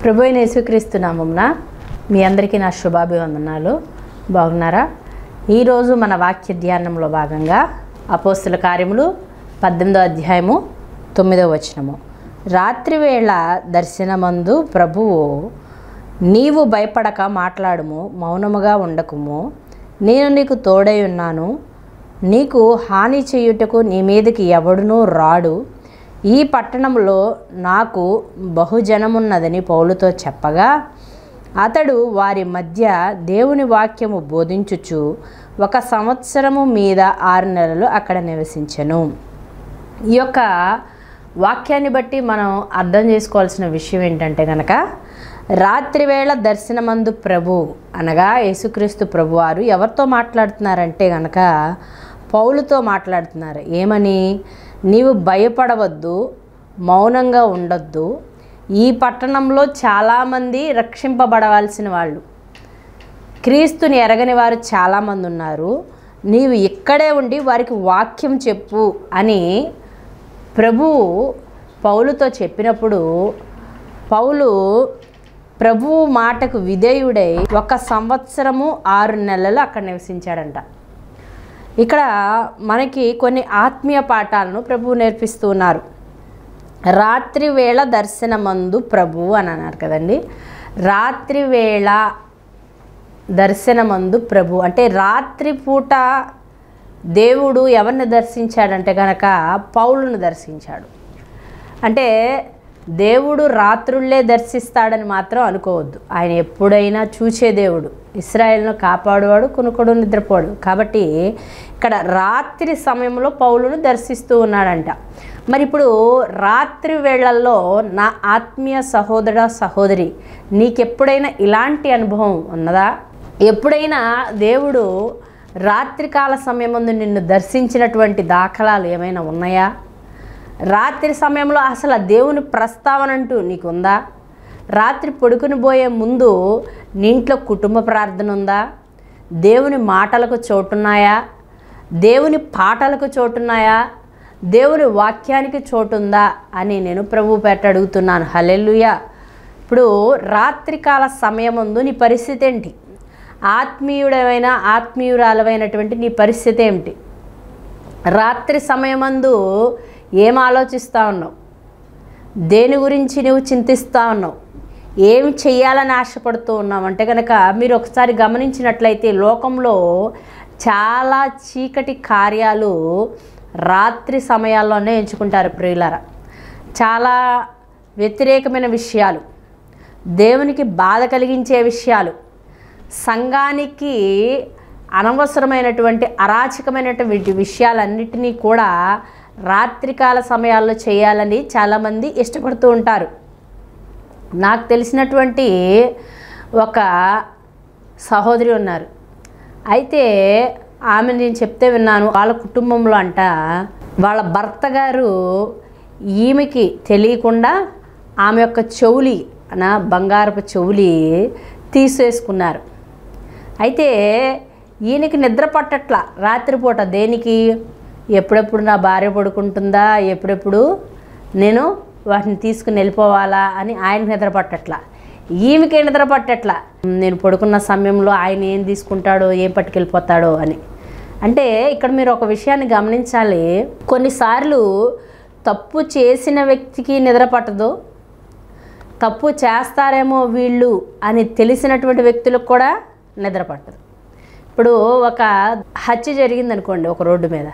ప్రభు అయిన యేసుక్రీస్తు నామమున మీ అందరికీ నా శుభాభివందనాలు. బాగున్నారా? ఈరోజు మన వాక్య ధ్యానంలో భాగంగా అపోస్తుల కార్యములు 18వ అధ్యాయము 9వ వచనము. రాత్రివేళ దర్శనమందు ప్రభువు, నీవు భయపడక మాట్లాడుము, మౌనముగా ఉండకుము, నేను నీకు తోడై ఉన్నాను, నీకు హాని చేయుటకు నీ మీదకి ఎవడునూ రాడు, ఈ పట్టణంలో నాకు బహుజనమున్నదని పౌలుతో చెప్పగా, అతడు వారి మధ్య దేవుని వాక్యము బోధించుచు 1 సంవత్సరము మీద 6 నెలలు అక్కడ నివసించెను. ఈ యొక్క వాక్యాన్ని బట్టి మనం అర్థం చేసుకోవాల్సిన విషయం ఏంటంటే కనుక, రాత్రివేళ దర్శనమందు ప్రభు అనగా యేసుక్రీస్తు ప్రభువారు ఎవరితో మాట్లాడుతున్నారంటే కనుక పౌలుతో మాట్లాడుతున్నారు. ఏమని? నీవు భయపడవద్దు, మౌనంగా ఉండొద్దు, ఈ పట్టణంలో చాలామంది రక్షింపబడవలసిన వాళ్ళు, క్రీస్తుని ఎరగని వారు చాలామంది ఉన్నారు, నీవు ఇక్కడే ఉండి వారికి వాక్యం చెప్పు అని ప్రభువు పౌలుతో చెప్పినప్పుడు, పౌలు ప్రభువు మాటకు విధేయుడై 1 సంవత్సరము 6 నెలలు అక్కడ నివసించాడంట. ఇక్కడ మనకి కొన్ని ఆత్మీయ పాఠాలను ప్రభువు నేర్పిస్తూ ఉన్నారు. రాత్రివేళ దర్శనమందు ప్రభు అని అన్నారు కదండి. రాత్రివేళ దర్శనమందు ప్రభు అంటే రాత్రిపూట దేవుడు ఎవరిని దర్శించాడంటే కనుక పౌలును దర్శించాడు. అంటే దేవుడు రాత్రుళ్ళే దర్శిస్తాడని మాత్రం అనుకోవద్దు. ఆయన ఎప్పుడైనా చూసే దేవుడు, ఇశ్రాయేలును కాపాడువాడు, కునుకుడు నిద్రపోడు. కాబట్టి ఇక్కడ రాత్రి సమయంలో పౌలును దర్శిస్తూ ఉన్నాడంట. మరి ఇప్పుడు రాత్రి వేళల్లో నా ఆత్మీయ సహోదర సహోదరి, నీకెప్పుడైనా ఇలాంటి అనుభవం ఉన్నదా? ఎప్పుడైనా దేవుడు రాత్రికాల సమయమందు నిన్ను దర్శించినటువంటి దాఖలాలు ఏమైనా ఉన్నాయా? రాత్రి సమయంలో అసలు దేవుని ప్రస్తావన అంటూ నీకుందా? రాత్రి పడుకుని పోయే ముందు నీ ఇంట్లో కుటుంబ ప్రార్థన ఉందా? దేవుని మాటలకు చోటున్నాయా? దేవుని పాటలకు చోటున్నాయా? దేవుని వాక్యానికి చోటుందా అని నేను ప్రభు పేట అడుగుతున్నాను. హల్లెలూయా. ఇప్పుడు రాత్రికాల సమయమందు నీ పరిస్థితి ఏంటి? ఆత్మీయుడమైన ఆత్మీయురాలమైనటువంటి నీ పరిస్థితి ఏమిటి? రాత్రి సమయమందు ఏం ఆలోచిస్తూ ఉన్నావు? దేని గురించి నువ్వు చింతిస్తూ ఉన్నావు? ఏమి చెయ్యాలని ఆశపడుతూ ఉన్నావు అంటే కనుక మీరు ఒకసారి గమనించినట్లయితే లోకంలో చాలా చీకటి కార్యాలు రాత్రి సమయాల్లోనే ఎంచుకుంటారు ప్రియులారా. చాలా వ్యతిరేకమైన విషయాలు, దేవునికి బాధ కలిగించే విషయాలు, సంఘానికి అనవసరమైనటువంటి అరాచకమైనటువంటి విషయాలన్నిటినీ కూడా రాత్రికాల సమయాల్లో చేయాలని చాలామంది ఇష్టపడుతూ ఉంటారు. నాకు తెలిసినటువంటి ఒక సహోదరి ఉన్నారు. అయితే ఆమె నేను చెప్తే విన్నాను, వాళ్ళ కుటుంబంలో అంట వాళ్ళ భర్త గారు ఈమెకి తెలియకుండా ఆమె యొక్క చెవులి బంగారపు చెవులి తీసేసుకున్నారు. అయితే ఈయనకి నిద్ర పట్టట్ల రాత్రిపూట. దేనికి? ఎప్పుడెప్పుడు నా భార్య పడుకుంటుందా, ఎప్పుడెప్పుడు నేను వాటిని తీసుకుని వెళ్ళిపోవాలా అని ఆయనకి నిద్ర పట్టట్లా, ఈమెకే నిద్ర పట్టట్లా. నేను పడుకున్న సమయంలో ఆయన ఏం తీసుకుంటాడో, ఏం పట్టుకెళ్ళిపోతాడో అని. అంటే ఇక్కడ మీరు ఒక విషయాన్ని గమనించాలి. కొన్నిసార్లు తప్పు చేసిన వ్యక్తికి నిద్ర పట్టదు, తప్పు చేస్తారేమో వీళ్ళు అని తెలిసినటువంటి వ్యక్తులకు కూడా నిద్ర పట్టదు. ఇప్పుడు ఒక హత్య జరిగిందనుకోండి, ఒక రోడ్డు మీద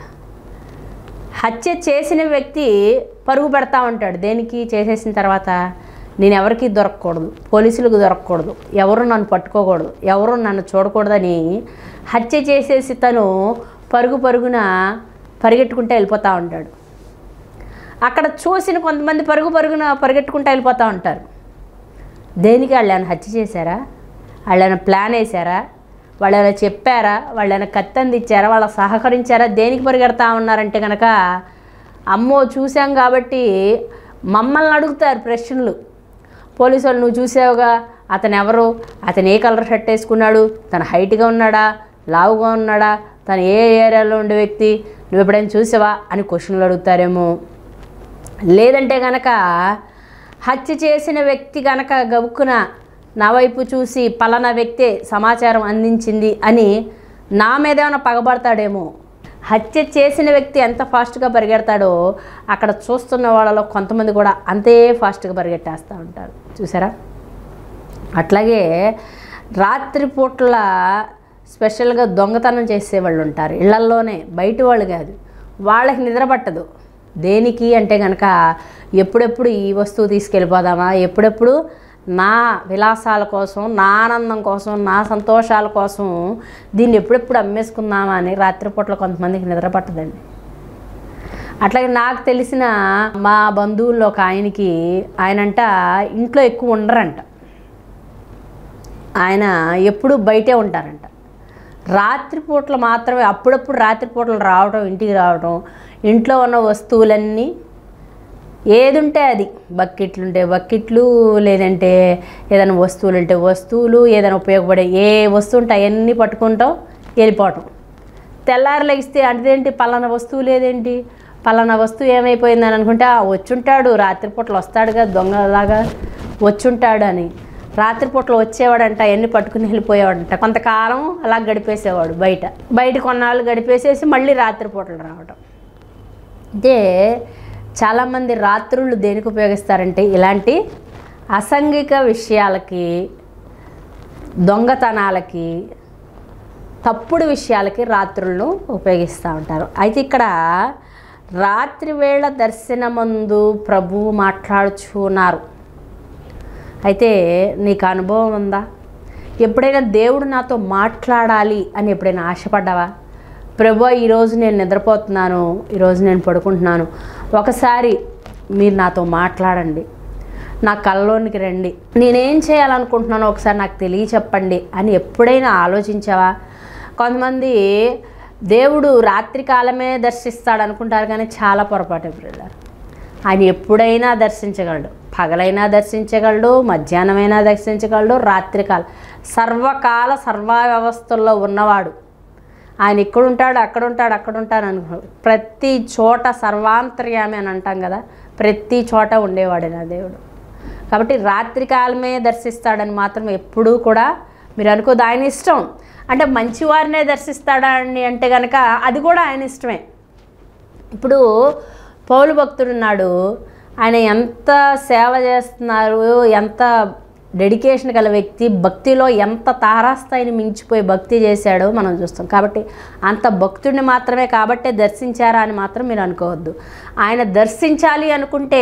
హత్య చేసిన వ్యక్తి పరుగు పెడతా ఉంటాడు. దేనికి? చేసేసిన తర్వాత నేను ఎవరికి దొరకకూడదు, పోలీసులకు దొరకకూడదు, ఎవరు నన్ను పట్టుకోకూడదు, ఎవరు నన్ను చూడకూడదని హత్య చేసేసి తను పరుగున పరిగెట్టుకుంటూ వెళ్ళిపోతూ ఉంటాడు. అక్కడ చూసిన కొంతమంది పరుగున పరిగెట్టుకుంటూ వెళ్ళిపోతూ ఉంటారు. దేనికి? వాళ్ళు ఏమైనా హత్య చేశారా? వాళ్ళు ఏమైనా ప్లాన్ వేశారా? వాళ్ళు ఏమైనా చెప్పారా? వాళ్ళు ఏమైనా కత్తి అందించారా? వాళ్ళకి సహకరించారా? దేనికి పరిగెడతా ఉన్నారంటే కనుక, అమ్మో చూసాం కాబట్టి మమ్మల్ని అడుగుతారు ప్రశ్నలు. పోలీసు వాళ్ళు, నువ్వు చూసావుగా, అతను ఎవరు, అతను ఏ కలర్ షర్ట్ వేసుకున్నాడు, తను హైట్గా ఉన్నాడా, లావుగా ఉన్నాడా, తను ఏ ఏరియాలో ఉండే వ్యక్తి, నువ్వు ఎప్పుడైనా చూసావా అని క్వశ్చన్లు అడుగుతారేమో. లేదంటే కనుక హత్య చేసిన వ్యక్తి గనక గబుక్కున నా వైపు చూసి పలానా వ్యక్తే సమాచారం అందించింది అని నా మీద ఏమైనా పగబడతాడేమో. హత్య చేసిన వ్యక్తి ఎంత ఫాస్ట్గా పరిగెడతాడో అక్కడ చూస్తున్న వాళ్ళలో కొంతమంది కూడా అంతే ఫాస్ట్గా పరిగెట్టేస్తూ ఉంటారు. చూసారా? అట్లాగే రాత్రిపూట్ల స్పెషల్గా దొంగతనం చేసేవాళ్ళు ఉంటారు ఇళ్లల్లోనే, బయట వాళ్ళు కాదు. వాళ్ళకి నిద్ర పట్టదు. దేనికి అంటే కనుక ఎప్పుడెప్పుడు ఈ వస్తువు తీసుకెళ్ళిపోదామా, ఎప్పుడెప్పుడు నా విలాసాల కోసం, నా ఆనందం కోసం, నా సంతోషాల కోసం దీన్ని ఎప్పుడెప్పుడు అమ్మేసుకుందామా అని రాత్రిపూట్ల కొంతమందికి నిద్ర పట్టదండి. అట్లాగే నాకు తెలిసిన మా బంధువుల్లో ఒక ఆయనంట ఇంట్లో ఎక్కువ ఉండరంట. ఆయన ఎప్పుడు బయటే ఉంటారంట. రాత్రిపూటలు మాత్రమే అప్పుడప్పుడు రాత్రిపూటలు రావడం, ఇంటికి రావడం, ఇంట్లో ఉన్న వస్తువులన్నీ ఏది ఉంటే అది, బకెట్లు ఉంటే బకెట్లు, లేదంటే ఏదైనా వస్తువులు ఉంటే వస్తువులు, ఏదైనా ఉపయోగపడే ఏ వస్తువు ఉంటే అవన్నీ పట్టుకుంటాం వెళ్ళిపోవటం. తెల్లారి లెగిస్తే అదేంటి పలానా వస్తువు లేదేంటి, పలానా వస్తువు ఏమైపోయిందని అనుకుంటే వచ్చుంటాడు, రాత్రిపూటలు వస్తాడుగా దొంగలాగా వచ్చుంటాడు అని రాత్రిపూటలు వచ్చేవాడంట, అవన్నీ పట్టుకుని వెళ్ళిపోయేవాడంట. కొంతకాలం అలా గడిపేసేవాడు బయట కొన్నాళ్ళు గడిపేసేసి మళ్ళీ రాత్రిపూటలు రావడం. అంటే చాలామంది రాత్రులు దేనికి ఉపయోగిస్తారంటే ఇలాంటి అసాంఘిక విషయాలకి, దొంగతనాలకి, తప్పుడు విషయాలకి రాత్రులను ఉపయోగిస్తూ ఉంటారు. అయితే ఇక్కడ రాత్రి వేళ దర్శనమందు ప్రభువు మాట్లాడుచున్నారు. అయితే నీకు అనుభవం ఉందా? ఎప్పుడైనా దేవుడు నాతో మాట్లాడాలి అని ఎప్పుడైనా ఆశపడ్డావా? ప్రభువా ఈరోజు నేను నిద్రపోతున్నాను, ఈరోజు నేను పడుకుంటున్నాను, ఒకసారి మీరు నాతో మాట్లాడండి, నా కళ్ళలోనికి రండి, నేనేం చేయాలనుకుంటున్నానో ఒకసారి నాకు తెలియచెప్పండి అని ఎప్పుడైనా ఆలోచించావా? కొంతమంది దేవుడు రాత్రికాలమే దర్శిస్తాడు అనుకుంటారు, కానీ చాలా పొరపాటు బ్రదర్. ఆయన ఎప్పుడైనా దర్శించగలడు. పగలైనా దర్శించగలడు, మధ్యాహ్నమైనా దర్శించగలడు, రాత్రికాల సర్వకాల సర్వవ్యవస్థల్లో ఉన్నవాడు. ఆయన ఇక్కడుంటాడు, అక్కడుంటాడు అనుకో, ప్రతి చోట సర్వాంతర్యామి అని అంటాం కదా, ప్రతి చోట ఉండేవాడు నా దేవుడు. కాబట్టి రాత్రికాలమే దర్శిస్తాడని మాత్రం ఎప్పుడూ కూడా మీరు అనుకోదు. ఆయన ఇష్టం. అంటే మంచివారినే దర్శిస్తాడా అని అంటే కనుక అది కూడా ఆయన ఇష్టమే. ఇప్పుడు పౌలు భక్తుడున్నాడు, ఆయన ఎంత సేవ చేస్తున్నారు, ఎంత డెడికేషన్ గల వ్యక్తి, భక్తిలో ఎంత తారాస్థాయిని మించిపోయి భక్తి చేశాడో మనం చూస్తాం. కాబట్టి అంత భక్తుడిని మాత్రమే కాబట్టే దర్శించారా అని మాత్రం మీరు అనుకోవద్దు. ఆయన దర్శించాలి అనుకుంటే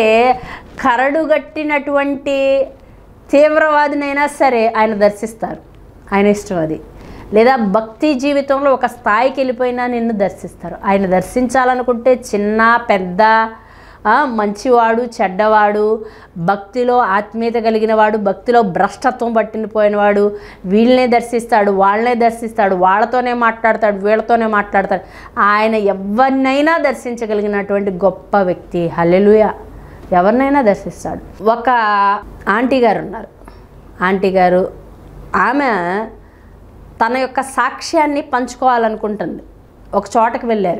కరడుగట్టినటువంటి తీవ్రవాదినైనా సరే ఆయన దర్శిస్తారు, ఆయన ఇష్టం అది. లేదా భక్తి జీవితంలో ఒక స్థాయికి వెళ్ళిపోయినా నిన్ను దర్శిస్తారు. ఆయన దర్శించాలనుకుంటే చిన్న పెద్ద, మంచివాడు చెడ్డవాడు, భక్తిలో ఆత్మీయత కలిగిన వాడు, భక్తిలో భ్రష్టత్వం పట్టిపోయినవాడు, వీళ్ళనే దర్శిస్తాడు, వాళ్ళనే దర్శిస్తాడు, వాళ్ళతోనే మాట్లాడతాడు, వీళ్ళతోనే మాట్లాడతాడు. ఆయన ఎవరినైనా దర్శించగలిగినటువంటి గొప్ప వ్యక్తి. హల్లెలూయా. ఎవరినైనా దర్శిస్తాడు. ఒక ఆంటీ గారు ఉన్నారు. ఆంటీ గారు ఆమె తన యొక్క సాక్ష్యాన్ని పంచుకోవాలనుకుంటుంది. ఒక చోటకి వెళ్ళారు.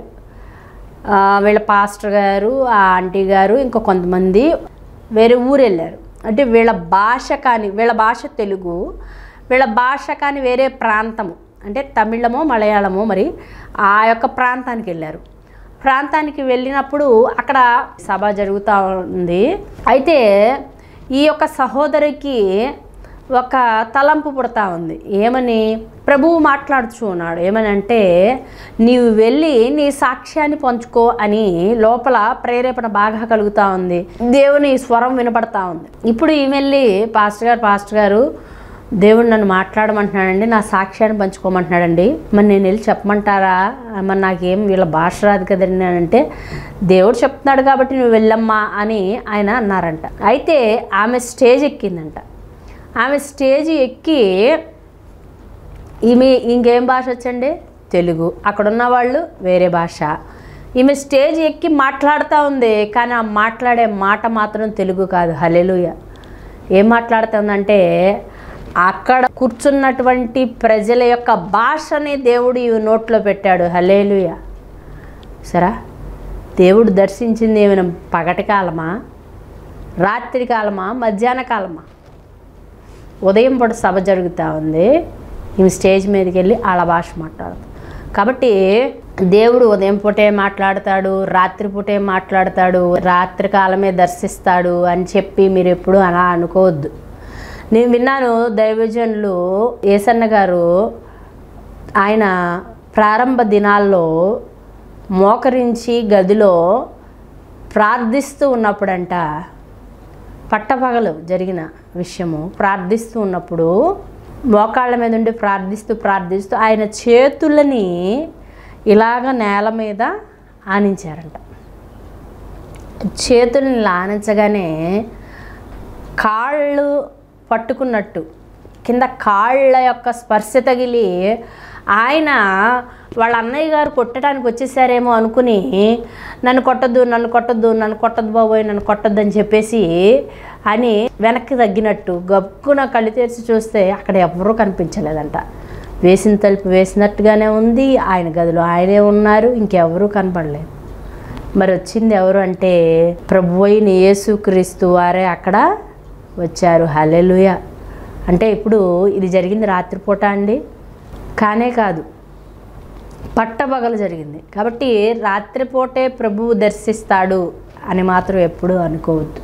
వీళ్ళ పాస్టర్ గారు, ఆ ఆంటీ గారు, ఇంకా కొంతమంది వేరే ఊరు వెళ్ళారు. అంటే వీళ్ళ భాష కానీ, వీళ్ళ భాష తెలుగు, వీళ్ళ భాష కానీ వేరే ప్రాంతము, అంటే తమిళమో మలయాళమో మరి ఆ యొక్క ప్రాంతానికి వెళ్ళారు. ప్రాంతానికి వెళ్ళినప్పుడు అక్కడ సభ జరుగుతూ ఉంది. అయితే ఈ యొక్క సహోదరికి ఒక తలంపు పుడతా ఉంది. ఏమని? ప్రభువు మాట్లాడుచు ఉన్నాడు. ఏమని అంటే, నీవు వెళ్ళి నీ సాక్ష్యాన్ని పంచుకో అని లోపల ప్రేరేపణ బాగా కలుగుతూ ఉంది. దేవుని స్వరం వినపడతా ఉంది. ఇప్పుడు ఈ వెళ్ళి పాస్టర్ గారు దేవుడు నన్ను మాట్లాడమంటున్నాడండి, నా సాక్ష్యాన్ని పంచుకోమంటున్నాడండి, మరి నేను వెళ్ళి చెప్పమంటారా? మరి నాకేం వీళ్ళ భాష రాదు కదండి అని అంటే, దేవుడు చెప్తున్నాడు కాబట్టి నువ్వు వెళ్ళమ్మా అని ఆయన అన్నారంట. అయితే ఆమె స్టేజ్ ఎక్కిందంట. ఆమె స్టేజ్ ఎక్కి, ఈమె ఇంకేం భాష వచ్చండి? తెలుగు. అక్కడున్న వాళ్ళు వేరే భాష. ఈమె స్టేజ్ ఎక్కి మాట్లాడుతూ ఉంది, కానీ ఆ మాట్లాడే మాట మాత్రం తెలుగు కాదు. హల్లెలూయా. ఏం మాట్లాడుతుందంటే, అక్కడ కూర్చున్నటువంటి ప్రజల యొక్క భాషని దేవుడు ఈ నోట్లో పెట్టాడు. హల్లెలూయా. సరా, దేవుడు దర్శించింది ఏమైనా పగటి కాలమా? రాత్రి కాలమా, మధ్యాహ్న కాలమా? ఉదయం పూట సభ జరుగుతూ ఉంది, ఈమె స్టేజ్ మీదకి వెళ్ళి వాళ్ళ భాష మాట్లాడతాడు. కాబట్టి దేవుడు ఉదయం పూటే మాట్లాడతాడు, రాత్రిపూటే మాట్లాడతాడు, రాత్రి కాలమే దర్శిస్తాడు అని చెప్పి మీరు ఎప్పుడు అలా అనుకోవద్దు. నేను విన్నాను, దైవజనులు ఏసన్న గారు ఆయన ప్రారంభ దినాల్లో మోకరించి గదిలో ప్రార్థిస్తూ ఉన్నప్పుడంట, పట్టపగలు జరిగిన విషయము, ప్రార్థిస్తూ ఉన్నప్పుడు మోకాళ్ళ మీద ఉండి ప్రార్థిస్తూ ఆయన చేతులని ఇలాగ నేల మీద ఆనించారంట. చేతుల్ని ఆనించగానే కాళ్ళు పట్టుకున్నట్టు కింద కాళ్ళ యొక్క స్పర్శ తగిలి ఆయన వాళ్ళ అన్నయ్య గారు కొట్టడానికి వచ్చేసారేమో అనుకుని నన్ను కొట్టద్దు బాబోయ్, నన్ను కొట్టద్దు అని చెప్పేసి అని వెనక్కి తగ్గినట్టు గబ్బున కళ్ళు తెరిచి చూస్తే అక్కడ ఎవరూ కనిపించలేదంట. వేసిన తలుపు వేసినట్టుగానే ఉంది, ఆయన గదిలో ఆయనే ఉన్నారు, ఇంకెవరూ కనపడలేదు. మరి వచ్చింది ఎవరు అంటే ప్రభువైన యేసుక్రీస్తు వారే అక్కడ వచ్చారు. హల్లెలూయా. అంటే ఇప్పుడు ఇది జరిగింది రాత్రిపూట అండి? కానే కాదు, పట్టపగలు జరిగింది. కాబట్టి రాత్రిపూటే ప్రభువు దర్శిస్తాడు అని మాత్రం ఎప్పుడూ అనుకోవద్దు.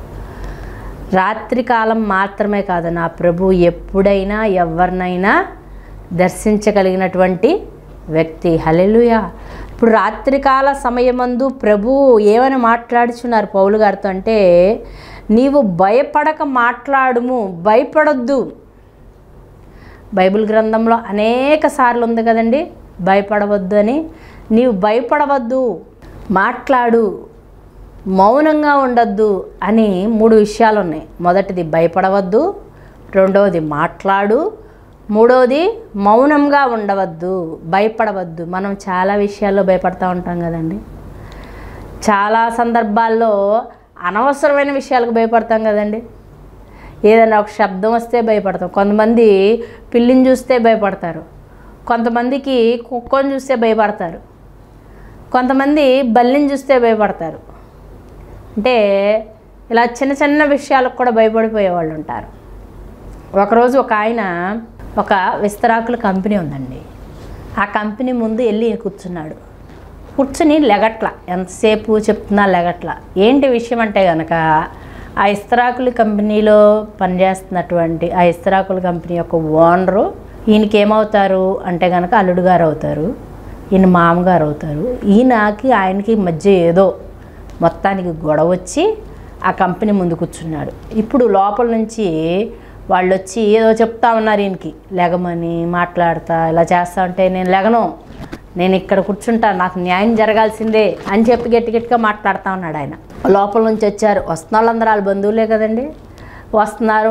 రాత్రికాలం మాత్రమే కాదు, నా ప్రభు ఎప్పుడైనా ఎవరినైనా దర్శించగలిగినటువంటి వ్యక్తి. హల్లెలూయా. ఇప్పుడు రాత్రికాల సమయమందు ప్రభు ఏమని మాట్లాడుచున్నారు పౌలు గారితో అంటే, నీవు భయపడక మాట్లాడుము, భయపడొద్దు. బైబిల్ గ్రంథంలో అనేక సార్లు ఉంది కదండి భయపడవద్దు అని. నీవు భయపడవద్దు, మాట్లాడు, మౌనంగా ఉండొద్దు అని 3 విషయాలు ఉన్నాయి. మొదటిది భయపడవద్దు, రెండవది మాట్లాడు, మూడవది మౌనంగా ఉండవద్దు, భయపడవద్దు. మనం చాలా విషయాల్లో భయపడతా ఉంటాం కదండి. చాలా సందర్భాల్లో అనవసరమైన విషయాలకు భయపడతాం కదండి. ఏదైనా ఒక శబ్దం వస్తే భయపడతాం. కొంతమంది పిల్లిని చూస్తే భయపడతారు, కొంతమందికి కుక్కని చూస్తే భయపడతారు, కొంతమంది బల్లిని చూస్తే భయపడతారు. అంటే ఇలా చిన్న చిన్న విషయాలకు కూడా భయపడిపోయేవాళ్ళు ఉంటారు. ఒకరోజు ఒక ఆయన ఒక విస్తరాకుల కంపెనీ ఉందండి, ఆ కంపెనీ ముందు వెళ్ళి కూర్చున్నాడు. కూర్చుని లెగట్ల, ఎంతసేపు చెప్తున్నా లెగట్ల. ఏంటి విషయం అంటే కనుక ఆ ఇస్తరాకుల కంపెనీలో పనిచేస్తున్నటువంటి ఆ ఇస్తరాకుల కంపెనీ యొక్క ఓనరు ఈయనకి ఏమవుతారు అంటే కనుక అల్లుడు గారు అవుతారు, ఈయన మామగారు అవుతారు. ఈయనకి ఆయనకి మధ్య ఏదో మొత్తానికి గొడవ వచ్చి ఆ కంపెనీ ముందు కూర్చున్నాడు. ఇప్పుడు లోపల నుంచి వాళ్ళు వచ్చి ఏదో చెప్తా ఉన్నారు ఈయనకి, లెగమని మాట్లాడతా ఇలా చేస్తా ఉంటే నేను లెగను, నేను ఇక్కడ కూర్చుంటా, నాకు న్యాయం జరగాల్సిందే అని చెప్పి గట్టిగా మాట్లాడుతూ ఉన్నాడు ఆయన. లోపల నుంచి వచ్చారు, వస్తున్న వాళ్ళందరూ వాళ్ళ బంధువులే కదండి, వస్తున్నారు,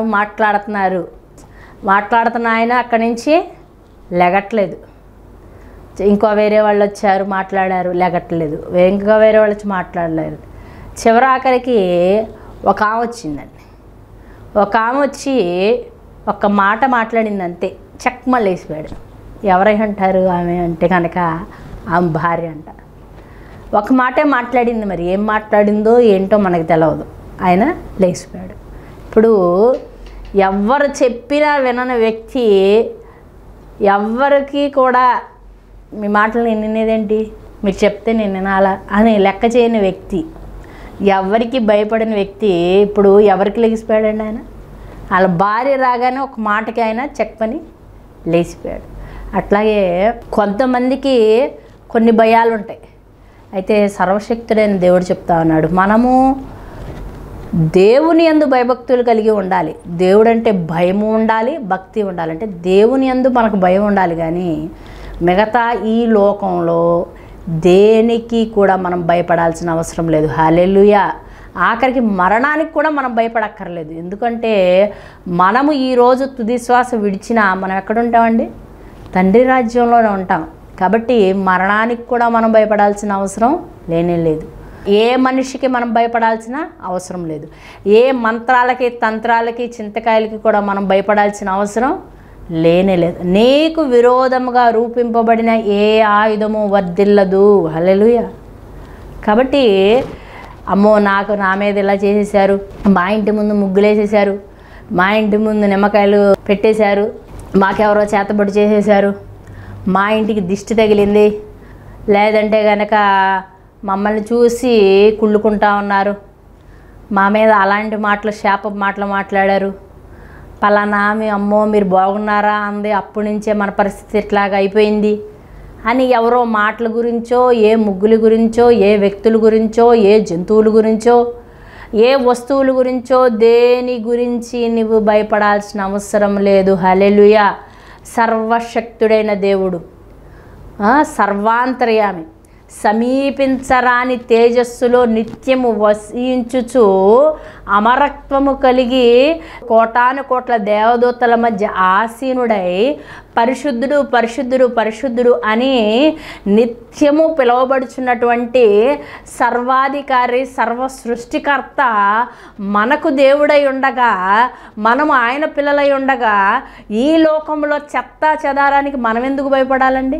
మాట్లాడుతున్న ఆయన అక్కడి నుంచి లెగట్లేదు. ఇంకో వేరే వాళ్ళు వచ్చారు, మాట్లాడారు, లెగట్లేదు. ఇంకా వేరే వాళ్ళు వచ్చి మాట్లాడలేదు. చివరి ఆఖరికి ఒక ఆమె వచ్చిందండి. ఒక ఆమె వచ్చి ఒక్క మాట మాట్లాడింది అంతే, చెక్మల్ వేసిపోయాడు. ఎవరై అంటారు ఆమె అంటే కనుక ఆమె భార్య అంట. ఒక మాటే మాట్లాడింది, మరి ఏం మాట్లాడిందో ఏంటో మనకు తెలియదు. ఆయన లేచిపోయాడు. ఇప్పుడు ఎవరు చెప్పినా వినని వ్యక్తి, ఎవరికి కూడా మీ మాటలు నేను వినేదేంటి, మీరు చెప్తే నేను వినాలా అని లెక్క చేయని వ్యక్తి, ఎవరికి భయపడిన వ్యక్తి ఇప్పుడు ఎవరికి లేచిపోయాడండి ఆయన? వాళ్ళ భార్య రాగానే ఒక మాటకి ఆయన చెక్కని లేచిపోయాడు. అట్లాగే కొంతమందికి కొన్ని భయాలు ఉంటాయి. అయితే సర్వశక్తుడైన దేవుడు చెప్తా ఉన్నాడు, మనము దేవుని యందు భయభక్తులు కలిగి ఉండాలి. దేవుడు అంటే భయము ఉండాలి, భక్తి ఉండాలి. అంటే దేవుని యందు మనకు భయం ఉండాలి, కానీ మిగతా ఈ లోకంలో దేనికి కూడా మనం భయపడాల్సిన అవసరం లేదు. హల్లెలూయా. ఆఖరికి మరణానికి కూడా మనం భయపడక్కర్లేదు. ఎందుకంటే మనము ఈరోజు తుది శ్వాస విడిచినా మనం ఎక్కడ ఉంటామండి? తండ్రి రాజ్యంలోనే ఉంటాం. కాబట్టి మరణానికి కూడా మనం భయపడాల్సిన అవసరం లేనే లేదు. ఏ మనిషికి మనం భయపడాల్సిన అవసరం లేదు. ఏ మంత్రాలకి, తంత్రాలకి, చింతకాయలకి కూడా మనం భయపడాల్సిన అవసరం లేనే లేదు. నీకు విరోధముగా రూపింపబడిన ఏ ఆయుధము వర్ధిల్లదు. హల్లెలూయా. కాబట్టి అమ్మో నా మీద ఇలా చేసేసారు, మా ఇంటి ముందు ముగ్గులు వేసేసారు, మా ఇంటి ముందు నిమ్మకాయలు పెట్టేశారు, మాకెవరో చేతబడి చేసేసారు, మా ఇంటికి దిష్టి తగిలింది, లేదంటే కనుక మమ్మల్ని చూసి కుళ్ళుకుంటా ఉన్నారు, మా మీద అలాంటి మాటలు శాప మాటలు మాట్లాడారు, పలానా అమ్మో మీరు బాగున్నారా అంది, అప్పటి నుంచే మన పరిస్థితి ఇట్లాగా అయిపోయింది అని ఎవరో మాటల గురించో, ఏ ముగ్గుల గురించో, ఏ వ్యక్తుల గురించో, ఏ జంతువుల గురించో, ఏ వస్తువుల గురించో, దేని గురించి నువ్వు భయపడాల్సిన అవసరం లేదు. హల్లెలూయా. సర్వశక్తుడైన దేవుడు, సర్వాంతర్యామి, సమీపించరాని తేజస్సులో నిత్యము వసించుచు అమరత్వము కలిగి కోటాను కోట్ల దేవదూతల మధ్య ఆసీనుడై పరిశుద్ధుడు పరిశుద్ధుడు పరిశుద్ధుడు అని నిత్యము పిలువబడుచున్నటువంటి సర్వాధికారి సర్వ సృష్టికర్త మనకు దేవుడై ఉండగా, మనము ఆయన పిల్లలై ఉండగా ఈ లోకంలో చెత్త చెదారానికి మనం ఎందుకు భయపడాలండి?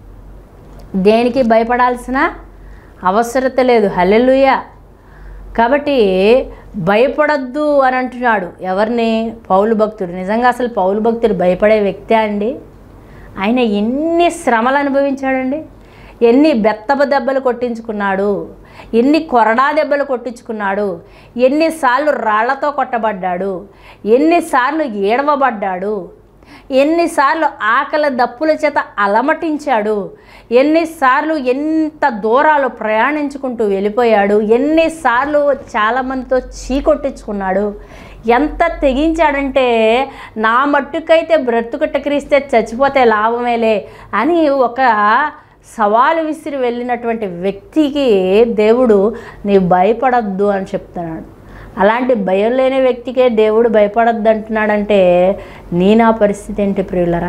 దేనికి భయపడాల్సిన అవసరత లేదు. హల్లెలూయా. కాబట్టి భయపడద్దు అని అంటున్నాడు. ఎవరిని? పౌలు భక్తుడు. నిజంగా అసలు పౌలు భక్తుడు భయపడే వ్యక్తే అండి? ఆయన ఎన్ని శ్రమలు అనుభవించాడండి, ఎన్ని బెత్తబ దెబ్బలు కొట్టించుకున్నాడు, ఎన్ని కొరడా దెబ్బలు కొట్టించుకున్నాడు, ఎన్నిసార్లు రాళ్లతో కొట్టబడ్డాడు, ఎన్నిసార్లు ఏడవబడ్డాడు, ఎన్నిసార్లు ఆకలి దప్పుల చేత అలమటించాడు, ఎన్నిసార్లు ఎంత దూరాలు ప్రయాణించుకుంటూ వెళ్ళిపోయాడు, ఎన్నిసార్లు చాలామందితో చీకొట్టించుకున్నాడు, ఎంత తెగించాడంటే నా మట్టుకైతే బ్రతుకుట క్రీస్తే చచ్చిపోతే లాభమేలే అని ఒక సవాలు విసిరి వెళ్ళినటువంటి వ్యక్తికి దేవుడు నీవు భయపడద్దు అని చెప్తున్నాడు. అలాంటి భయం లేని వ్యక్తికే దేవుడు భయపడద్దు అంటున్నాడంటే నా పరిస్థితి ఏంటి ప్రియులరా?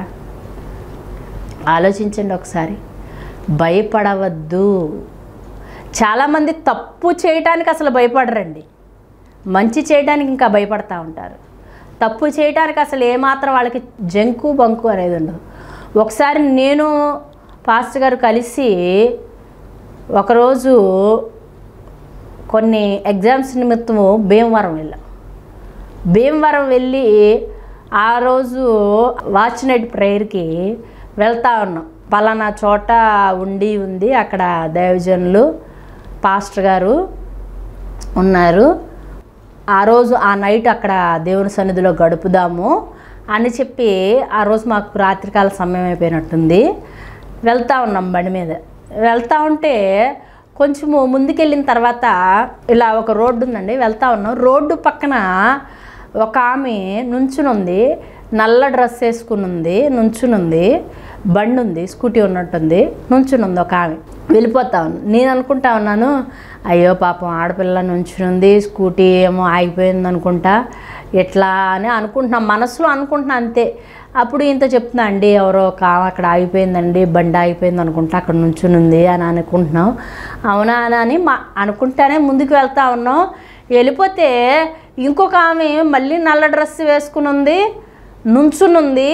ఆలోచించండి ఒకసారి. భయపడవద్దు. చాలామంది తప్పు చేయటానికి అసలు భయపడరండి, మంచి చేయడానికి ఇంకా భయపడతా ఉంటారు. తప్పు చేయటానికి అసలు ఏమాత్రం వాళ్ళకి జంకు బంకు అనేది ఉండదు. ఒకసారి నేను పాస్టర్ గారు కలిసి ఒకరోజు కొన్ని ఎగ్జామ్స్ నిమిత్తము భీమవరం వెళ్ళి ఆ రోజు వాచ్ నైట్ ప్రేయర్కి వెళ్తా ఉన్నాం. పలానా చోట ఉంది, అక్కడ దైవజనులు పాస్టర్ గారు ఉన్నారు, ఆ రోజు ఆ నైట్ అక్కడ దేవుని సన్నిధిలో గడుపుదాము అని చెప్పి ఆ రోజు మాకు రాత్రికాల సమయం అయిపోయినట్టుంది. వెళ్తూ ఉన్నాం బండి మీద. వెళ్తూ ఉంటే కొంచెము ముందుకెళ్ళిన తర్వాత ఇలా ఒక రోడ్డు ఉందండి, వెళ్తూ ఉన్నాం. రోడ్డు పక్కన ఒక ఆమె నుంచునుంది, నల్ల డ్రెస్ వేసుకుని నుంచునుంది, బండి ఉంది, స్కూటీ ఉన్నట్టుంది, నుంచునుంది ఒక ఆమె. వెళ్ళిపోతా ఉన్నాను. నేను అనుకుంటా ఉన్నాను, అయ్యో పాపం ఆడపిల్ల నుంచునుంది, స్కూటీ ఏమో ఆగిపోయింది అనుకుంటా, ఎట్లా అని అనుకుంటున్నాం, మనసులో అనుకుంటున్నా అంతే. అప్పుడు ఇంత చెప్తున్నా అండి, ఎవరో ఒక అక్కడ ఆగిపోయిందండి, బండి ఆగిపోయింది అనుకుంటా, అక్కడ నుంచునుంది అని అనుకుంటున్నాం. అవునా అని అనుకుంటానే ముందుకు వెళ్తా ఉన్నాం. వెళ్ళిపోతే ఇంకొక ఆమె మళ్ళీ నల్ల డ్రెస్ వేసుకుని ఉంది, నుంచునుంది.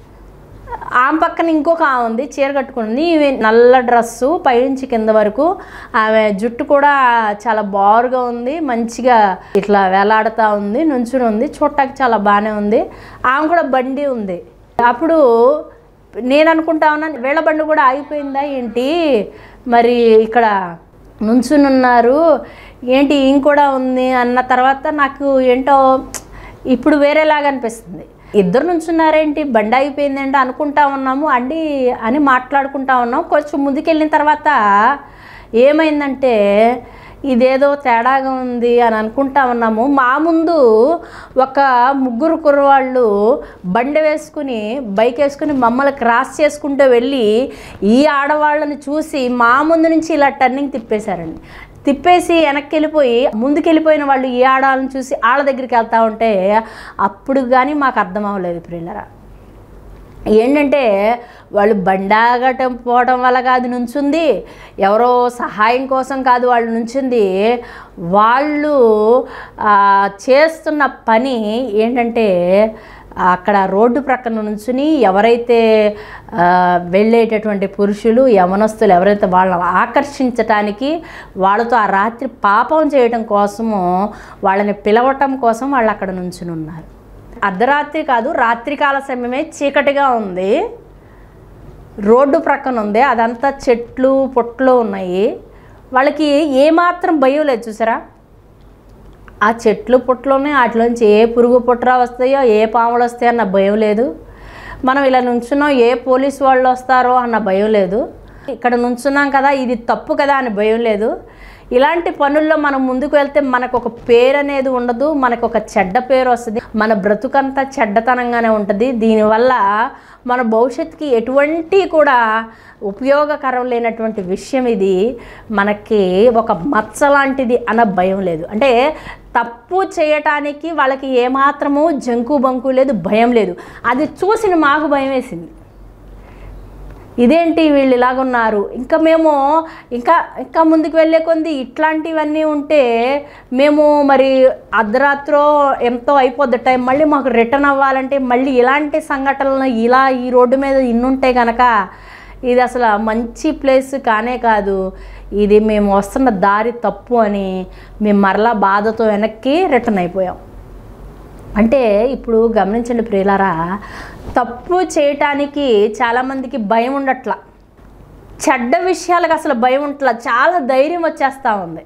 ఆమె పక్కన ఇంకొక ఆమె ఉంది, చీర కట్టుకుని. ఈమె నల్ల డ్రెస్సు పైనుంచి కింద వరకు, ఆమె జుట్టు కూడా చాలా బారుగా ఉంది, మంచిగా ఇట్లా వేలాడుతూ ఉంది, నుంచుని ఉంది, చూడటానికి చాలా బాగానే ఉంది. ఆమె కూడా బండి ఉంది. అప్పుడు నేను అనుకుంటా ఉన్నాను, వీళ్ళ బండి కూడా ఆగిపోయిందా ఏంటి, మరి ఇక్కడ నుంచుని ఉన్నారు ఏంటి, ఇంకూడా ఉంది అన్న తర్వాత నాకు ఏంటో ఇప్పుడు వేరేలాగా అనిపిస్తుంది. ఇద్దరు నుంచున్నారేంటి, బండి అయిపోయిందంటే అనుకుంటా ఉన్నాము అండి అని మాట్లాడుకుంటా ఉన్నాం. కొంచెం ముందుకెళ్ళిన తర్వాత ఏమైందంటే ఇదేదో తేడాగా ఉంది అని అనుకుంటా ఉన్నాము. మా ముందు ఒక ముగ్గురు కుర్రవాళ్ళు బండి వేసుకుని బైక్ వేసుకుని మమ్మల్ని క్రాస్ చేసుకుంటూ వెళ్ళి ఈ ఆడవాళ్ళని చూసి మా ముందు నుంచి ఇలా టర్నింగ్ తిప్పేశారండి. తిప్పేసి వెనక్కి వెళ్ళిపోయి ముందుకెళ్ళిపోయిన వాళ్ళు ఈ ఆడవాళ్ళని చూసి వాళ్ళ దగ్గరికి వెళ్తూ ఉంటే అప్పుడు కానీ మాకు అర్థం అవ్వలేదు ప్రియులరా. ఏంటంటే వాళ్ళు బండాగటం పోవడం వల్ల కాదు నుంచుంది, ఎవరో సహాయం కోసం కాదు వాళ్ళు నుంచింది. వాళ్ళు చేస్తున్న పని ఏంటంటే అక్కడ రోడ్డు ప్రక్కన నుంచుని ఎవరైతే వెళ్ళేటటువంటి పురుషులు యవనస్తులు ఎవరైతే వాళ్ళని ఆకర్షించటానికి వాళ్ళతో ఆ రాత్రి పాపం చేయడం కోసము వాళ్ళని పిలవటం కోసం వాళ్ళు అక్కడ నుంచుని ఉన్నారు. అర్ధరాత్రి కాదు, రాత్రికాల సమయమే, చీకటిగా ఉంది, రోడ్డు ప్రక్కన ఉంది, అదంతా చెట్లు పొట్లు ఉన్నాయి. వాళ్ళకి ఏమాత్రం భయం లేదు. చూసారా, ఆ చెట్లు పుట్టలోనే వాటిలోంచి ఏ పురుగు పుట్ర వస్తాయో ఏ పాములు వస్తాయో అన్న భయం లేదు. మనం ఇలా నుంచున్నాం, ఏ పోలీసు వాళ్ళు వస్తారో అన్న భయం లేదు. ఇక్కడ నుంచున్నాం కదా, ఇది తప్పు కదా అని భయం లేదు. ఇలాంటి పనుల్లో మనం ముందుకు వెళ్తే మనకు ఒక పేరు అనేది ఉండదు, మనకు ఒక చెడ్డ పేరు వస్తుంది, మన బ్రతుకంతా చెడ్డతనంగానే ఉంటుంది. దీనివల్ల మన భవిష్యత్తుకి ఎటువంటి కూడా ఉపయోగకరం లేనటువంటి విషయం ఇది. మనకి ఒక మచ్చ లాంటిది అన్న భయం లేదు. అంటే తప్పు చేయటానికి వాళ్ళకి ఏమాత్రము జంకు బంకు లేదు, భయం లేదు. అది చూసిన మాకు భయం వేసింది. ఇదేంటి వీళ్ళు ఇలాగున్నారు, ఇంకా మేము ఇంకా ముందుకు వెళ్ళే కొంది ఇట్లాంటివన్నీ ఉంటే మేము మరి అర్ధరాత్రో ఎంతో అయిపోద్ది టైం, మళ్ళీ మాకు రిటర్న్ అవ్వాలంటే మళ్ళీ ఇలాంటి సంఘటనలు ఇలా ఈ రోడ్డు మీద ఇన్నుంటే కనుక ఇది అసలు మంచి ప్లేస్ కానే కాదు, ఇది మేము వస్తున్న దారి తప్పు అని మేము మరలా బాధతో వెనక్కి రిటర్న్ అయిపోయాం. అంటే ఇప్పుడు గమనించండి ప్రియులారా, తప్పు చేయటానికి చాలామందికి భయం ఉండట్లా, చెడ్డ విషయాలకు అసలు భయం ఉండట్లా, చాలా ధైర్యం వచ్చేస్తూ ఉంది.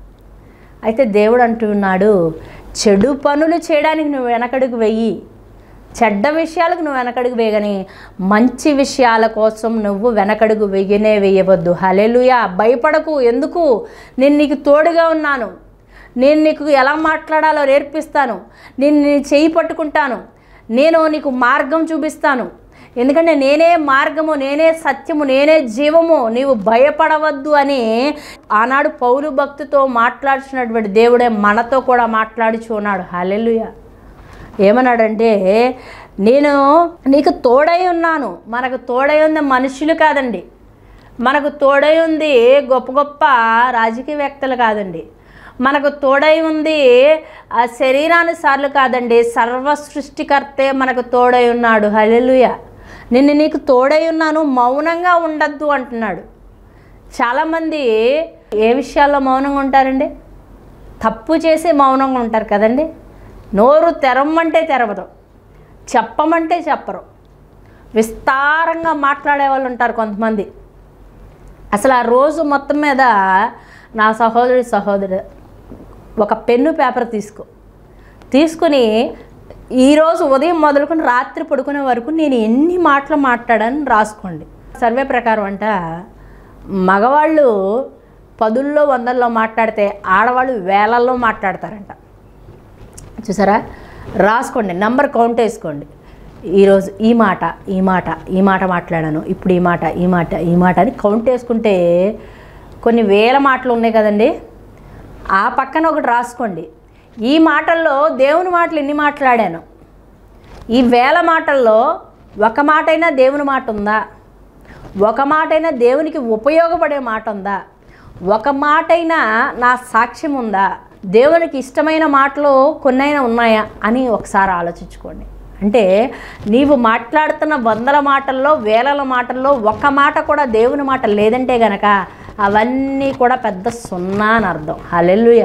అయితే దేవుడు అంటున్నాడు, చెడు పనులు చేయడానికి నువ్వు వెనకడుగు వెయ్యి, చెడ్డ విషయాలకు నువ్వు వెనకడుగు వేయగని మంచి విషయాల కోసం నువ్వు వెనకడుగు వేయవద్దు. హల్లెలూయా. భయపడకు. ఎందుకు? నేను నీకు తోడుగా ఉన్నాను, నేను నీకు ఎలా మాట్లాడాలో నేర్పిస్తాను, నేను నీ చేయి పట్టుకుంటాను, నేను నీకు మార్గం చూపిస్తాను. ఎందుకంటే నేనే మార్గము, నేనే సత్యము, నేనే జీవము, నీవు భయపడవద్దు అని ఆనాడు పౌలు భక్తితో మాట్లాడుచున్నటువంటి దేవుడే మనతో కూడా మాట్లాడుచు ఉన్నాడు. హల్లెలూయా. ఏమన్నాడంటే, నేను నీకు తోడై ఉన్నాను. మనకు తోడై ఉంది మనుషులు కాదండి, మనకు తోడై ఉంది గొప్ప గొప్ప రాజకీయవేత్తలు కాదండి, మనకు తోడై ఉంది ఆ శరీరానుసార్లు కాదండి, సర్వ సృష్టికర్తే మనకు తోడై ఉన్నాడు. హల్లెలూయా. నీకు తోడై ఉన్నాను, మౌనంగా ఉండద్దు అంటున్నాడు. చాలామంది ఏ విషయాల్లో మౌనంగా ఉంటారండి? తప్పు చేసి మౌనంగా ఉంటారు కదండి. నోరు తెరవమంటే తెరవదు, చెప్పమంటే చెప్పరు, విస్తారంగా మాట్లాడే వాళ్ళు ఉంటారు కొంతమంది. అసలు ఆ రోజు మొత్తం మీద నా సహోదరుడు ఒక పెన్ను పేపర్ తీసుకుని ఈరోజు ఉదయం మొదలుకొని రాత్రి పడుకునే వరకు నేను ఎన్ని మాటలు మాట్లాడాను రాసుకోండి. సర్వే ప్రకారం అంట మగవాళ్ళు 10ల్లో 100ల్లో మాట్లాడితే ఆడవాళ్ళు వేలల్లో మాట్లాడతారంట. చూసారా? రాసుకోండి, నంబర్ కౌంట్ వేసుకోండి. ఈరోజు ఈ మాట మాట్లాడాను, ఇప్పుడు ఈ మాట అని కౌంట్ వేసుకుంటే కొన్ని వేల మాటలు ఉన్నాయి కదండి. ఆ పక్కన ఒకటి రాసుకోండి, ఈ మాటల్లో దేవుని మాటలు ఎన్ని మాట్లాడాను, ఈ వేల మాటల్లో ఒక మాటైనా దేవుని మాట ఉందా, ఒక మాటైనా దేవునికి ఉపయోగపడే మాట ఉందా, ఒక మాటైనా నా సాక్ష్యం ఉందా, దేవునికి ఇష్టమైన మాటలు కొన్నైనా ఉన్నాయా అని ఒకసారి ఆలోచించుకోండి. అంటే నీవు మాట్లాడుతున్న 100ల మాటల్లో 1000ల మాటల్లో ఒక మాట కూడా దేవుని మాట లేదంటే గనక అవన్నీ కూడా పెద్ద సున్నా అని అర్థం. హల్లెలూయా.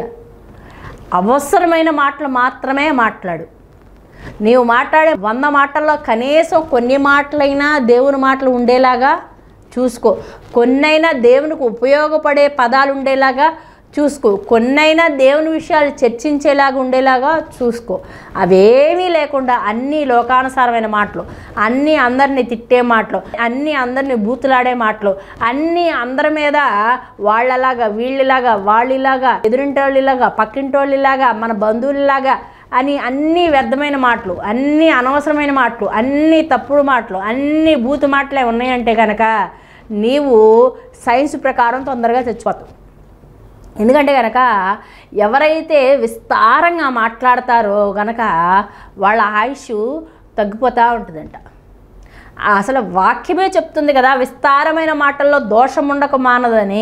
అవసరమైన మాటలు మాత్రమే మాట్లాడు. నీవు మాట్లాడే 100 మాటల్లో కనీసం కొన్ని మాటలైనా దేవుని మాటలు ఉండేలాగా చూసుకో, కొన్నైనా దేవునికి ఉపయోగపడే పదాలు ఉండేలాగా చూసుకో, కొన్నైనా దేవుని విషయాలు చర్చించేలాగా ఉండేలాగా చూసుకో. అవేమీ లేకుండా అన్నీ లోకానుసారమైన మాటలు, అన్నీ అందరినీ తిట్టే మాటలు, అన్నీ అందరినీ బూతులాడే మాటలు, అన్నీ అందరి మీద వాళ్ళలాగా వీళ్ళలాగా వాళ్ళలాగా ఎదురింటోళ్ళలాగా పక్కింటోళ్ళలాగా మన బంధువులలాగా అని అన్నీ వ్యర్థమైన మాటలు, అన్నీ అనవసరమైన మాటలు, అన్నీ తప్పుడు మాటలు, అన్నీ బూతు మాటలే ఉన్నాయంటే కనుక నీవు సైన్స్ ప్రకారం తొందరగా చచ్చిపోతావు. ఎందుకంటే కనుక ఎవరైతే విస్తారంగా మాట్లాడతారో గనక వాళ్ళ ఆయుష్ తగ్గిపోతూ ఉంటుందంట. అసలు వాక్యమే చెప్తుంది కదా, విస్తారమైన మాటల్లో దోషం ఉండక మానదని.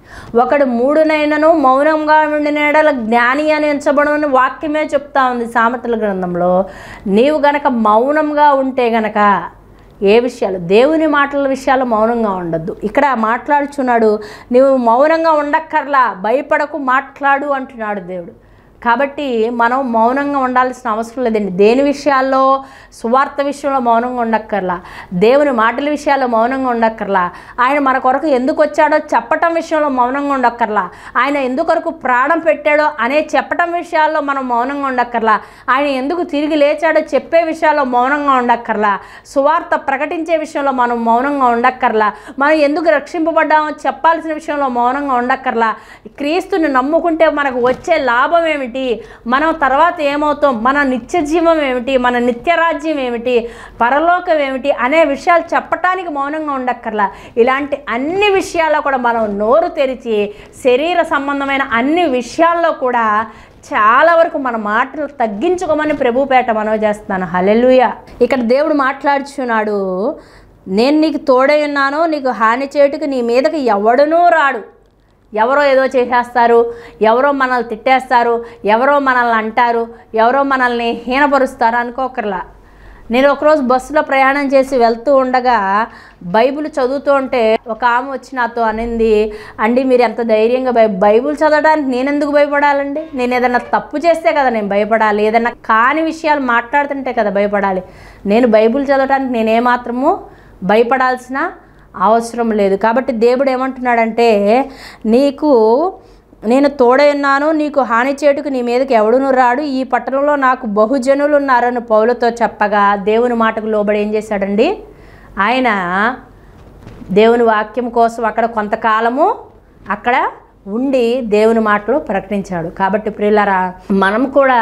ఒకడు 3 నెలలు మౌనంగా ఉండిన యెడల జ్ఞాని అని ఎంచబడునని వాక్యమే చెప్తా ఉంది సామెతల గ్రంథంలో. నీవు గనక మౌనంగా ఉంటే గనక ఏ విషయాలు, దేవుని మాటల విషయాలు మౌనంగా ఉండద్దు. ఇక్కడ మాట్లాడుచున్నాడు, నీవు మౌనంగా ఉండక్కర్లా, భయపడకు, మాట్లాడు అంటున్నాడు దేవుడు. కాబట్టి మనం మౌనంగా ఉండాల్సిన అవసరం లేదండి. దేని విషయాల్లో, సువార్త విషయంలో మౌనంగా ఉండక్కర్లా, దేవుని మాటల విషయాల్లో మౌనంగా ఉండక్కర్లా, ఆయన మన కొరకు ఎందుకు వచ్చాడో చెప్పటం విషయంలో మౌనంగా ఉండక్కర్లా, ఆయన ఎందుకొరకు ప్రాణం పెట్టాడో అనే చెప్పటం విషయాల్లో మనం మౌనంగా ఉండక్కర్లా, ఆయన ఎందుకు తిరిగి లేచాడో చెప్పే విషయాల్లో మౌనంగా ఉండక్కర్లా, సువార్త ప్రకటించే విషయంలో మనం మౌనంగా ఉండక్కర్లా, మనం ఎందుకు రక్షింపబడ్డామో చెప్పాల్సిన విషయంలో మౌనంగా ఉండక్కర్లా, క్రీస్తుని నమ్ముకుంటే మనకు వచ్చే లాభం ఏమిటి, మనం తర్వాత ఏమవుతాం, మన నిత్య జీవం ఏమిటి, మన నిత్యరాజ్యం ఏమిటి, పరలోకం ఏమిటి అనే విషయాలు చెప్పటానికి మౌనంగా ఉండక్కర్లా. ఇలాంటి అన్ని విషయాల్లో కూడా మనం నోరు తెరిచి శరీర సంబంధమైన అన్ని విషయాల్లో కూడా చాలా వరకు మన మాటలు తగ్గించుకోమని ప్రభుపేట మనవి చేస్తున్నాను. హల్లెలూయా. ఇక్కడ దేవుడు మాట్లాడుచున్నాడు, నేను నీకు తోడై ఉన్నాను, నీకు హాని చేయుటకు నీ మీదకి ఎవడునూ రాడు. ఎవరో ఏదో చేసేస్తారు, ఎవరో మనల్ని తిట్టేస్తారు, ఎవరో మనల్ని అంటారు, ఎవరో మనల్ని హీనపరుస్తారు అనుకోకర్లా. నేను ఒకరోజు బస్సులో ప్రయాణం చేసి వెళ్తూ ఉండగా బైబిల్ చదువుతూ ఉంటే ఒక ఆమె వచ్చి నాతో అనింది, అండి మీరు ఎంత ధైర్యంగా బైబిల్ చదవడానికి నేను ఎందుకు భయపడాలండి, నేను ఏదైనా తప్పు చేస్తే కదా నేను భయపడాలి, ఏదైనా కాని విషయాలు మాట్లాడుతుంటే కదా భయపడాలి, నేను బైబిల్ చదవడానికి నేనేమాత్రము భయపడాల్సిన అవసరం లేదు. కాబట్టి దేవుడు ఏమంటున్నాడంటే, నేను తోడై ఉన్నాను, నీకు హాని చేటుకు నీ మీదకి ఎవడును రాడు, ఈ పట్టణంలో నాకు బహుజనులు ఉన్నారని పౌలుతో చెప్పగా దేవుని మాటకు లోబడి ఏం చేశాడండి, ఆయన దేవుని వాక్యం కోసం అక్కడ కొంతకాలము అక్కడ ఉండి దేవుని మాటలు ప్రకటించాడు. కాబట్టి ప్రియులారా, మనం కూడా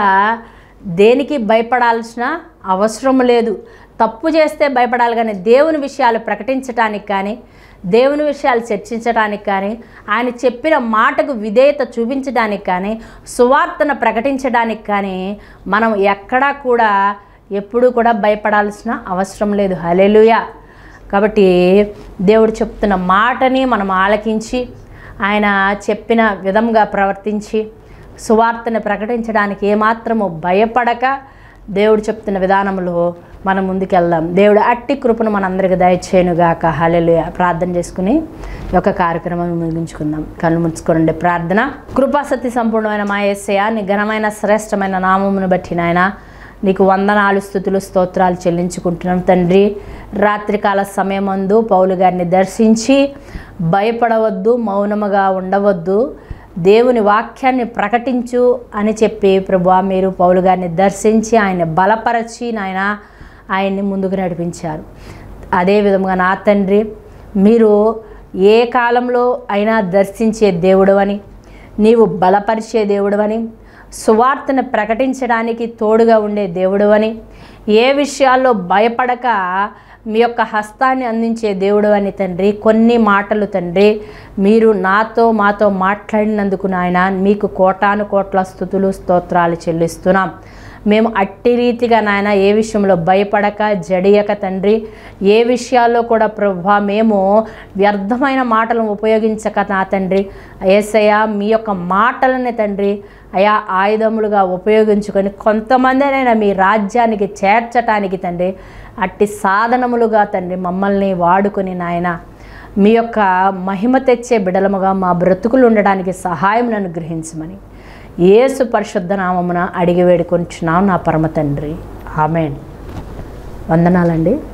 దేనికి భయపడాల్సిన అవసరం లేదు. తప్పు చేస్తే భయపడాలి, కానీ దేవుని విషయాలు ప్రకటించడానికి కానీ, దేవుని విషయాలు చర్చించడానికి కానీ, ఆయన చెప్పిన మాటకు విధేయత చూపించడానికి కానీ, సువార్తను ప్రకటించడానికి కానీ మనం ఎక్కడా కూడా ఎప్పుడూ కూడా భయపడాల్సిన అవసరం లేదు. హల్లెలూయా. కాబట్టి దేవుడు చెప్తున్న మాటని మనం ఆలకించి ఆయన చెప్పిన విధంగా ప్రవర్తించి సువార్తను ప్రకటించడానికి ఏమాత్రము భయపడక దేవుడు చెప్తున్న విధానంలో మనం ముందుకెళ్దాం. దేవుడు అట్టి కృపను మనందరికీ దయచేయునుగాక. హల్లెలూయా. ప్రార్థన చేసుకుని ఈ యొక్క కార్యక్రమాన్ని ముగించుకుందాం. కళ్ళు ముచ్చుకోండి. ప్రార్థన. కృపాసక్తి సంపూర్ణమైన మా యేసయ్య, నీ ఘనమైన శ్రేష్టమైన నామమును బట్టి నాయన నీకు వందనాలు, స్తుతులు, స్తోత్రాలు చెల్లించుకుంటున్నాం తండ్రి. రాత్రికాల సమయమందు పౌలు గారిని దర్శించి భయపడవద్దు, మౌనముగా ఉండవద్దు, దేవుని వాక్యాన్ని ప్రకటించు అని చెప్పి ప్రభువా మీరు పౌలు గారిని దర్శించి ఆయన బలపరచి నాయన ఆయన్ని ముందుకు నడిపించారు. అదేవిధంగా నా తండ్రి, మీరు ఏ కాలంలో అయినా దర్శించే దేవుడవని, నీవు బలపరిచే దేవుడవని, సువార్తను ప్రకటించడానికి తోడుగా ఉండే దేవుడవని, ఏ విషయాల్లో భయపడక మీ యొక్క హస్తాన్ని అందించే దేవుడు అని తండ్రి, కొన్ని మాటలు తండ్రి మీరు మాతో మాట్లాడినందుకు నాయన మీకు కోటాను కోట్ల స్తుతులు, స్తోత్రాలు చెల్లిస్తున్నాం. మేము అట్టి రీతిగా నాయన ఏ విషయంలో భయపడక జడియక తండ్రి, ఏ విషయాల్లో కూడా ప్రభువా మేము వ్యర్థమైన మాటలను ఉపయోగించక నా తండ్రి యేసయ్య మీ యొక్క మాటలని తండ్రి అయా ఆయుధములుగా ఉపయోగించుకొని కొంతమందినైనా మీ రాజ్యానికి చేర్చటానికి తండ్రి అట్టి సాధనములుగా తండ్రి మమ్మల్ని వాడుకొని నాయన మీ యొక్క మహిమ తెచ్చే బిడలముగా మా బ్రతుకులు ఉండడానికి సహాయం అనుగ్రహించమని యేసు పరిశుద్ధ నామమున అడిగి వేడుకొంచున్నాం నా పరమ తండ్రి. ఆమేన్. వందనాలండి.